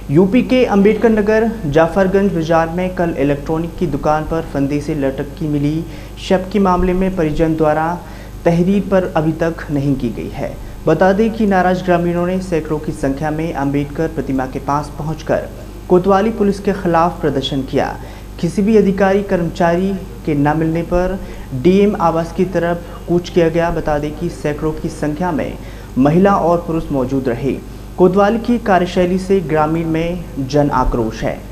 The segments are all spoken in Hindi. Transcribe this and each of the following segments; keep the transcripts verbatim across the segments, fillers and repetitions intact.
यूपी के अंबेडकर नगर जाफरगंज बाजार में कल इलेक्ट्रॉनिक की दुकान पर फंदे से लटकी मिली शव के मामले में परिजन द्वारा तहरीर पर अभी तक नहीं की गई है। बता दें कि नाराज ग्रामीणों ने सैकड़ों की संख्या में अंबेडकर प्रतिमा के पास पहुंचकर कोतवाली पुलिस के खिलाफ प्रदर्शन किया। किसी भी अधिकारी कर्मचारी के न मिलने पर डीएम आवास की तरफ कूच किया गया। बता दें कि सैकड़ों की संख्या में महिला और पुरुष मौजूद रहे। कोतवाली की कार्यशैली से ग्रामीण में जन आक्रोश है।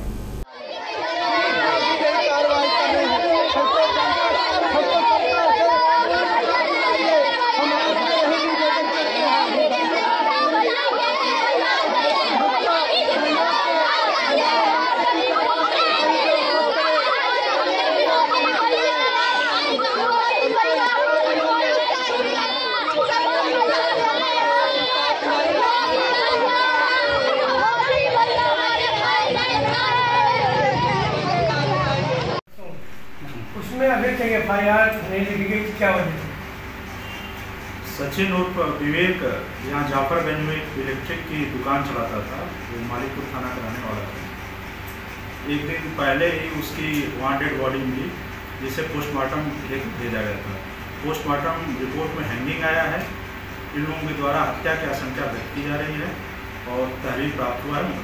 उसमें अभी तक एफ आई आर नहीं लिखी गई, क्या वजह थी? सचिन उर्फ विवेक यहाँ जाफरगंज में एक इलेक्ट्रिक की दुकान चलाता था। वो मालिकपुर थाना का रहने वाला था। एक दिन पहले ही उसकी वहाँ डेड बॉडी मिली, जिसे पोस्टमार्टम भेजा गया था। पोस्टमार्टम रिपोर्ट में हैंगिंग आया है। इन लोगों के द्वारा हत्या की आशंका व्यक्त की जा रही है और तहरीर प्राप्त हुआ है।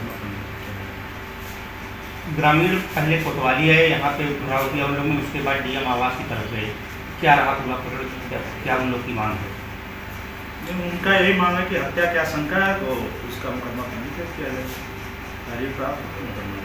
ग्रामीण पहले कोतवाली है, यहाँ पे घुराव किया उन लोगों ने, उसके बाद डीएम आवास की तरफ गए। क्या रहा पूरा क्या, क्या उन लोग की मांग है? उनका यही मांग है कि हत्या की आशंका है तो उसका मुकदमा पंजीकृत किया जाए, तहरीर प्राप्त मुकदमा।